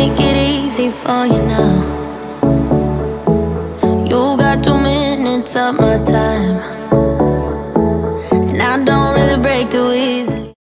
make it easy for you now. You got 2 minutes of my time.